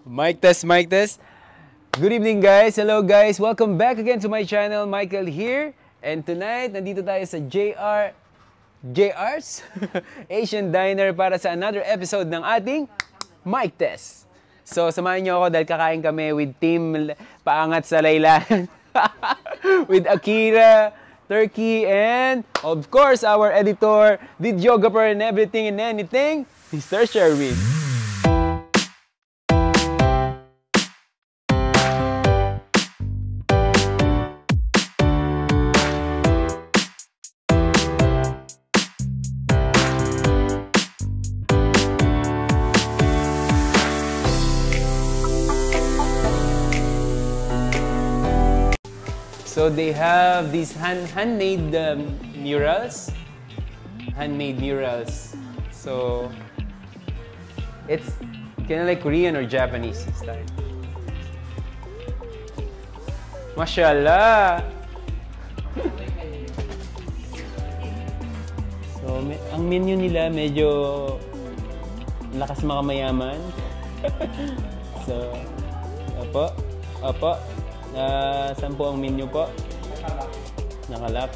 Mic test, mic test. Good evening guys, hello guys. Welcome back again to my channel, Michael here. And tonight, nandito tayo sa JR's Asian Diner para sa another episode ng ating mic test. So, samahan niyo ako dahil kakain kami with Team Paangat sa Laylayan. With Akira, Turkey, and of course, our editor, videographer, and everything and anything, Mr. Sherwin. So they have these handmade murals. Handmade murals. So it's kind of like Korean or Japanese style. Mashallah. So ang menu nila medyo lakas makamayaman. So opo. Saan po ang menu po? Nakalap.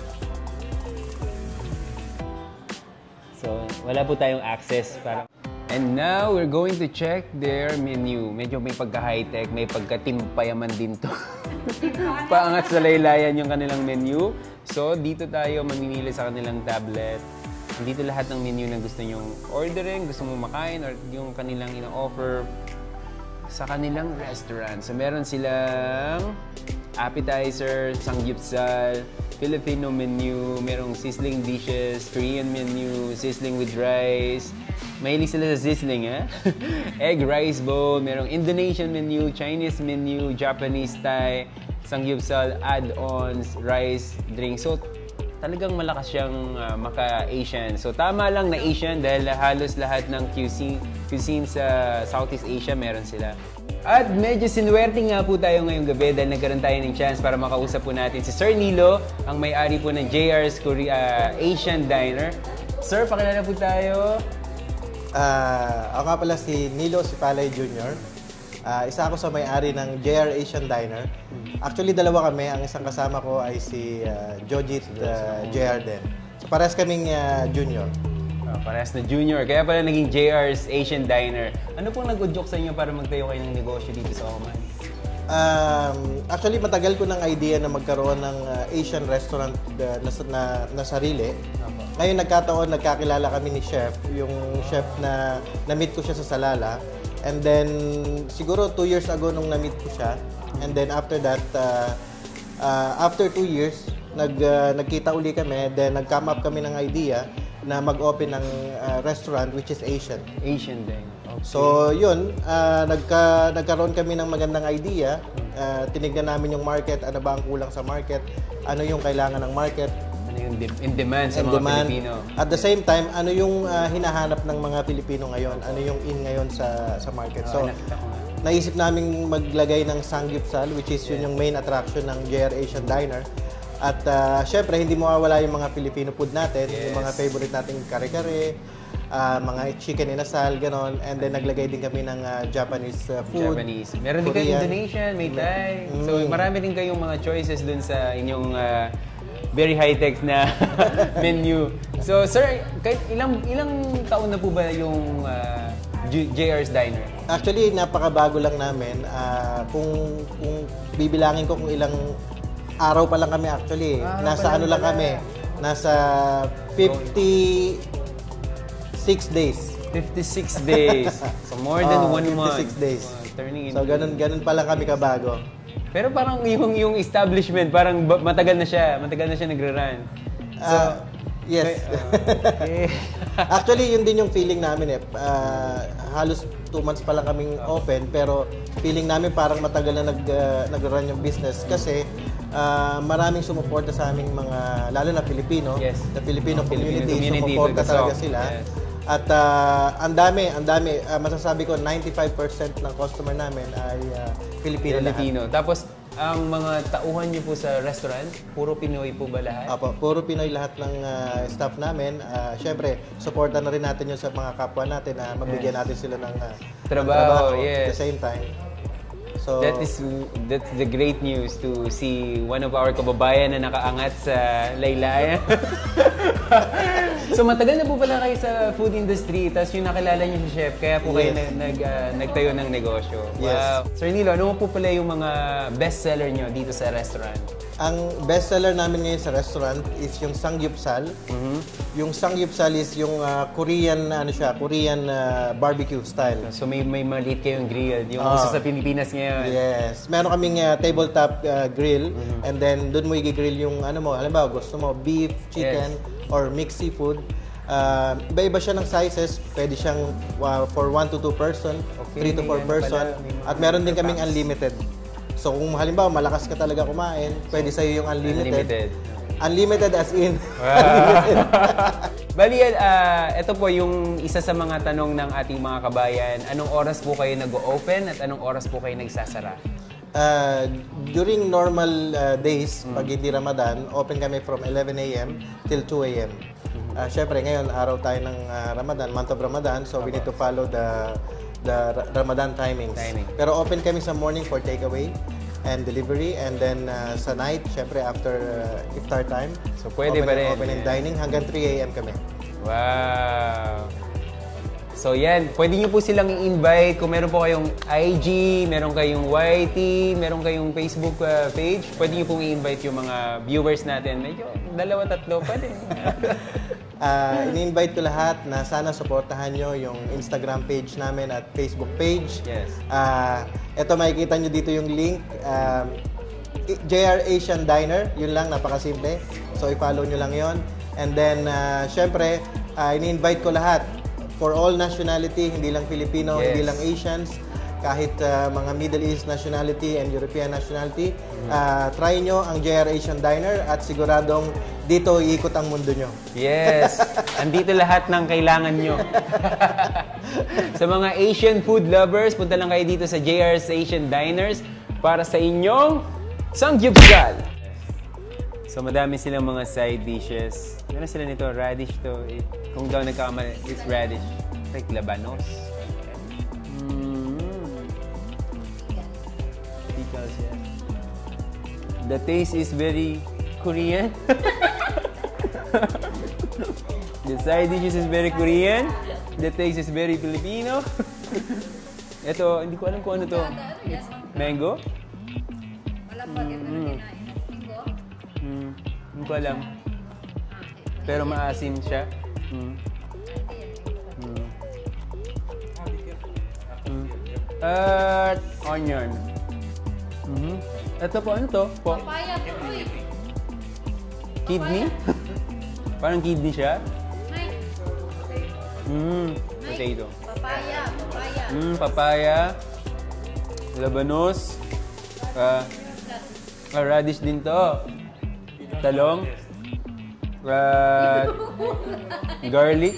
So, wala po tayong access para. And now, we're going to check their menu. Medyo may pagka-high-tech, may pagka-timpayaman din to. Paangat sa laylayan yung kanilang menu. So, dito tayo mamimili sa kanilang tablet. Dito lahat ng menu na gusto nyong ordering, gusto mong makain, or yung kanilang ina-offer sa kanilang restaurant. So, meron silang appetizer, samgyeopsal, Filipino menu, merong sizzling dishes, Korean menu, sizzling with rice. Mahilig sila sa sizzling, ha? Egg rice bowl, merong Indonesian menu, Chinese menu, Japanese Thai, samgyeopsal, add-ons, rice, drink. So, talagang malakas siyang maka-Asian. So, tama lang na Asian dahil halos lahat ng cuisine sa Southeast Asia meron sila. At medyo sinuwerte nga po tayo ngayong gabi dahil nagkaroon tayo ng chance para makausap po natin si Sir Nilo, ang may-ari po ng JR's Asian Diner. Sir, pakilala po tayo. Ako nga pala si Nilo Sipalay Jr. Isa ako sa may-ari ng JR Asian Diner. Actually, dalawa kami. Ang isang kasama ko ay si Jojit JR din. So, parehas kaming junior. Parehas na junior. Kaya pala naging JR's Asian Diner. Ano pong nag-udyok sa inyo para magtayo kayo ng negosyo dito sa Oman? Actually, matagal ko ng idea na magkaroon ng Asian restaurant na sarili. Ngayon, nagkakilala kami ni Chef. Yung chef na na-meet ko siya sa Salala. And then, siguro 2 years ago nung na-meet ko siya. And then after that, after 2 years, nagkita uli kami. Then nag-come up kami ng idea na mag-open ng restaurant which is Asian. Asian din. Okay. So yun, nagkaroon kami ng magandang idea. Tinignan namin yung market, ano ba ang kulang sa market, ano yung kailangan ng market. Ano yung in demand sa mga Pilipino. At the same time, ano yung hinahanap ng mga Pilipino ngayon, ano yung in ngayon sa market. So, naisip namin maglagay ng samgyeopsal, which is yun yung main attraction ng JR Asian Diner. At syempre, hindi mawawala yung mga Filipino food natin, yung mga favorite nating kare-kare, mga chicken inasal, ganon. And then naglagay din kami ng Japanese food. Japanese. Meron din kayo Indonesian, may Thai. So marami din kayong mga choices dun sa inyong very high-tech na menu. So sir, ilang taon na po ba yung JR's Diner? Actually, napakabago lang namin. Kung bibilangin ko kung ilang araw pa lang kami actually. Nasa ano lang kami. Nasa 56 days. 56 days. So more than 1 month. 56 days. Turning so ganun pa lang kami kabago. Pero parang yung establishment, parang matagal na siya nagra-run. So, yes. Okay. Actually, yun din yung feeling namin eh. Halos 2 months pa lang kaming open, pero feeling namin parang matagal na nag-run yung business kasi maraming sumuporta sa aming mga, lalo na Pilipino. Yes. The Filipino community sumuporta talaga sila. Yes. At ang dami, masasabi ko 95% ng customer namin ay Filipino. Tapos ang mga tauhan niyo po sa restaurant, puro Pinoy po ba lahat? Apo, puro Pinoy lahat ng staff namin. Siyempre, supportan na rin natin yung sa mga kapwa natin na mabigyan natin sila ng trabaho, at the same time. So, that's the great news to see one of our kababayan na nakaangat sa laylayan. So matagal na po pala kayo sa food industry, tapos yung nakilala niyo si Chef, kaya po kayo nagtayo ng negosyo. Yes. Wow. Sir Nilo, ano po pala yung mga bestseller niyo dito sa restaurant? Ang bestseller namin ngayon sa restaurant is yung samgyeopsal. Yung samgyeopsal is yung Korean Korean barbecue style. So may maliit kayong grill, yung uso sa Pilipinas ngayon. Yes. Meron kaming tabletop grill, and then doon mo i-grill yung halimbawa gusto mo beef, chicken, or mixed seafood. Iba-iba siya ng sizes. Pwede siyang for 1 to 2 person, 3 to 4 person. At meron din kaming unlimited. So kung halimbawa malakas ka talaga kumain, pwede sa'yo yung unlimited. Unlimited as in. Wow. Bali, ito po yung isa sa mga tanong ng ating mga kabayan. Anong oras po kayo nag-open at anong oras po kayo nagsasara? During normal days, pag hindi Ramadan, open kami from 11 a.m. till 2 a.m. Siyempre, ngayon, araw tayo ng Ramadan, month of Ramadan, so we need to follow the Ramadan timings. Pero open kami sa morning for takeaway and delivery, and then sa night, syempre after iftar time, so pwede pa rin. Open and dining hanggang 3 a.m. kami. Wow! So yan, pwede nyo po silang i-invite kung meron po kayong IG, meron kayong YT, meron kayong Facebook page, pwede nyo pong i-invite yung mga viewers natin. Medyo 2-3, pwede. Ini-invite ko lahat na sana supportahan nyo yung Instagram page namin at Facebook page. Yes. Ito makikita nyo dito yung link. JR Asian Diner, yun lang, napakasimple. So i-follow nyo lang yon. And then, syempre, ini-invite ko lahat for all nationality, hindi lang Filipino, hindi lang Asians, kahit mga Middle East nationality and European nationality. Try nyo ang JR Asian Diner at siguradong dito iikot ang mundo nyo. Yes! Andito lahat ng kailangan nyo. Sa mga Asian food lovers, punta lang kayo dito sa JR's Asian Diners para sa inyong samgyeopsal. So madami silang mga side dishes. Meron sila nito, radish to. Kung daw nagkakamali, it's radish. Like labanos. Pickles, yeah. The taste is very Korean. The side dishes is very Korean. The taste is very Filipino. Ito, hindi ko alam kung ano to. It's mango? Hindi ko alam. Pero maasim siya. At onion. Ito po, ano to? Papaya to, uy. Kidney? Parang kidney siya. Mike. Potato. Papaya. Papaya. Labanos. Radish din to. Talong. Garlic.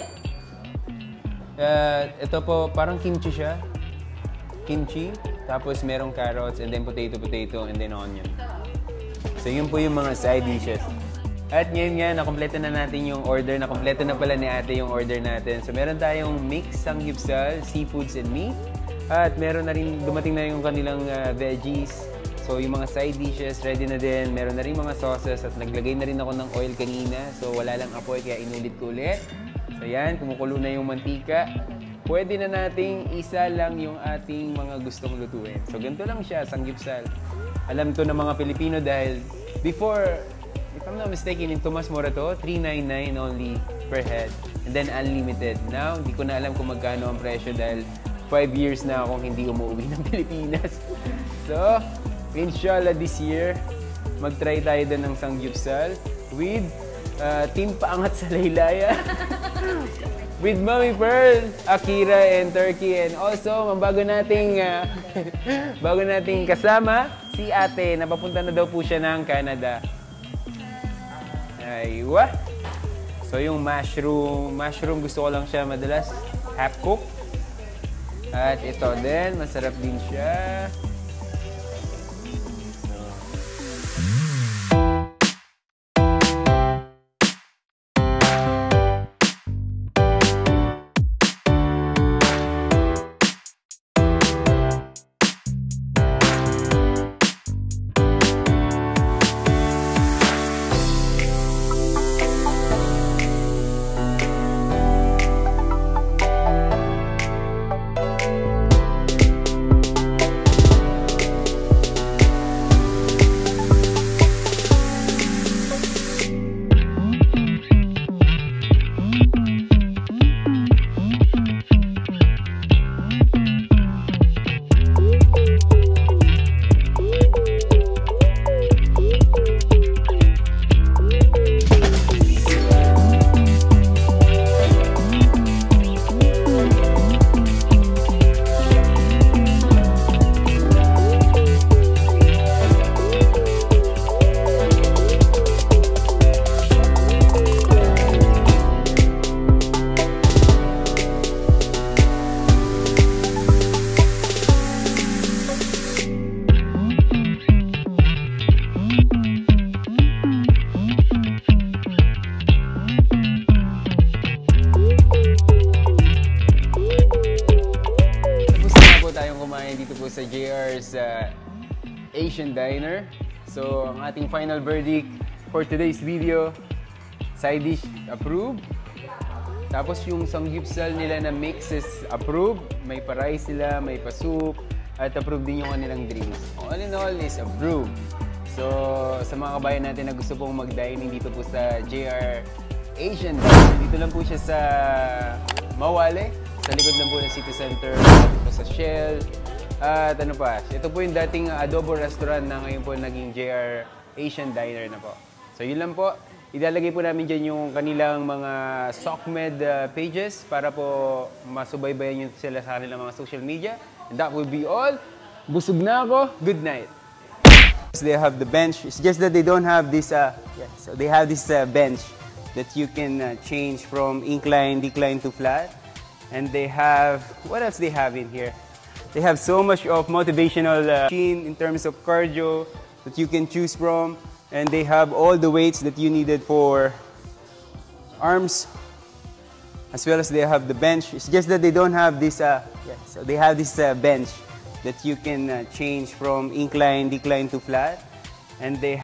Ito po, parang kimchi siya. Kimchi. Tapos merong carrots, and then potato, and then onion. So yun po yung mga side dishes. At ngayon nga, nakompleto na natin yung order. Nakompleto na pala ni ate yung order natin. So meron tayong mixed samgyeopsal, seafoods and meat. At meron na rin, dumating na yung kanilang veggies. So yung mga side dishes, ready na din. Meron na rin mga sauces at naglagay na rin ako ng oil kanina. So wala lang apoy, kaya inulit ko ulit. So yan, kumukulo na yung mantika. Pwede na nating isa lang yung ating mga gustong lutuin. So ganito lang siya, samgyeopsal. Alam to ng mga Pilipino dahil before, if I'm not mistaken, in Tomas Mora to, $3.99 only per head. And then unlimited. Now, hindi ko na alam kung magkano ang presyo dahil 5 years na akong hindi umuwi ng Pilipinas. So, inshallah this year, mag-try tayo din ng samgyeopsal with Team Paangat sa Laylaya. With Mami Pearl, Akira, and Turkey. And also, bago nating kasama, si ate, napapunta na daw po siya ng Canada. Aywa! So, yung mushroom gusto ko lang siya madalas half-cook. At ito din, masarap din siya. So, JR's Asian Diner. So, ang ating final verdict for today's video, side dish approved. Tapos yung samgyupsal nila na mix is approved. May pa-rice sila, may pa-soup, at approved din yung kanilang drinks. All in all is approved. So, sa mga kabayan natin na gusto pong mag-dining dito po sa JR Asian Diner, dito lang po siya sa Mawale, sa likod lang po ng City Center, po sa Shell. At ano pa, ito po yung dating adobo restaurant na ngayon po naging JR Asian Diner na po. So, yun lang po. Ilalagay po namin dyan yung kanilang mga SOCMED pages para po masubaybayan nyo sila sa kanilang mga social media. And that will be all. Busog na ako. Good night. They have the bench. It's just that they don't have this, so they have this bench that you can change from incline, decline to flat. And they have, what else they have in here? They have so much of motivational machine in terms of cardio that you can choose from. And they have all the weights that you needed for arms, as well as they have the bench. It's just that they don't have this, so they have this bench that you can change from incline, decline to flat. And they